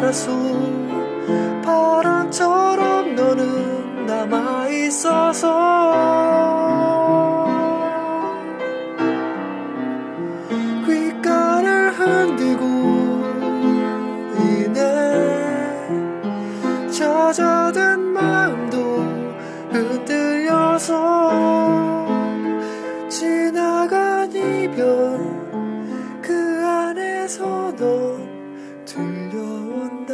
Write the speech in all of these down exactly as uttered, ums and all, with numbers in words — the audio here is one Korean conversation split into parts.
소라소 바람처럼 너는 남아있어서 귓가를 흔들고 있네. 젖어든 마음도 흔들려서 지나간 이별 그 안에서 넌 들려온다.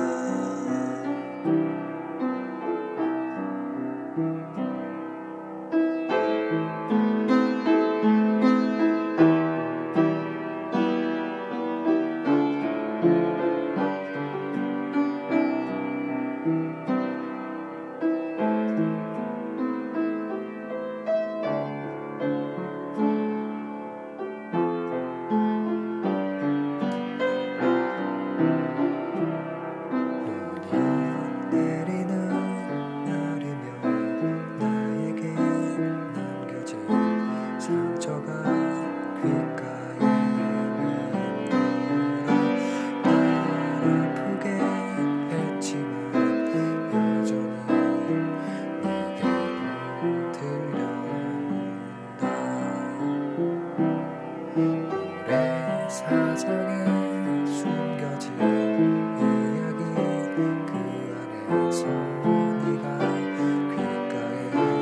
사장에 숨겨진 이야기 그 안에서 네가 귓가에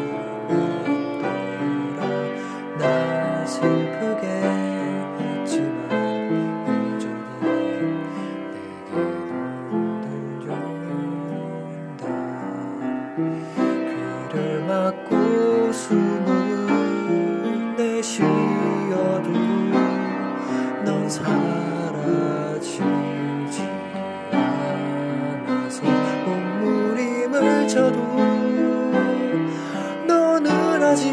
맴돌아 날 슬프게 했지만 여전히 내게도 들려온다. 귀를 막고 숨을 내쉬어도 넌 사라지지 않아서 몸부림을 쳐도 너는 아직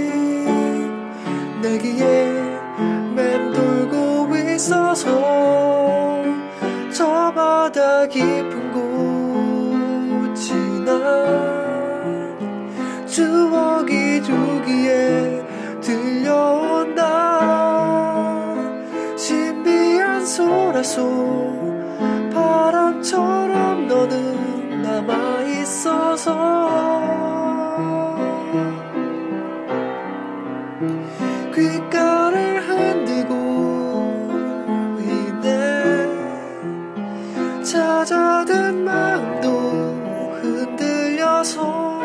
내 귀에 맴돌고 있어서 저 바다 깊은 곳 지난 추억이 두 귀에 들려온다. 소라소 바람처럼 너는 남아있어서 귓가를 흔들고 있네. 잦아든 마음도 흔들려서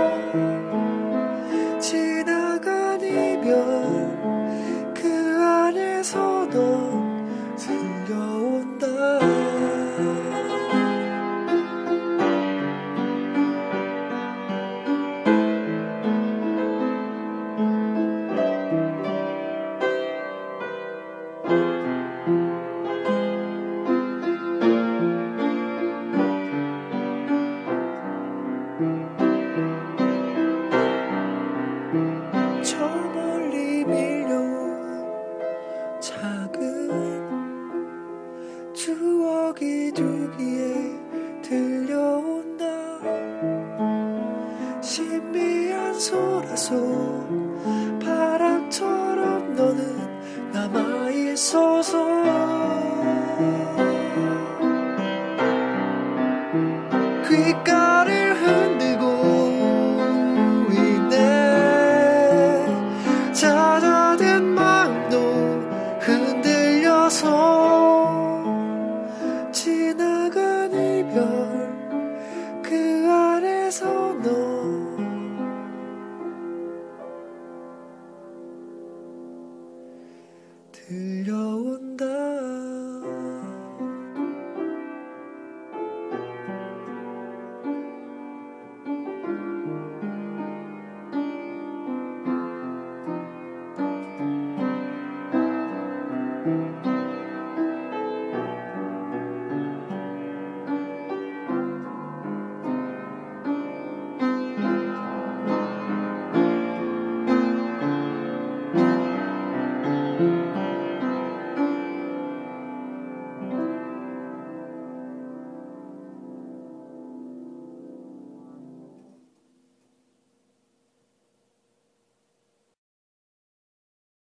지나간 이별 그 안에서 넌 들려온다. 저 멀리 밀려온 작은 추억이 두 귀에 들려온다. 신비한 소라소 바람처럼 너는 남아있어서 귓가를 흔들고 있네. 잦아든 마음도 흔들려서 지나간 이별 그 안에서 너 들려온다.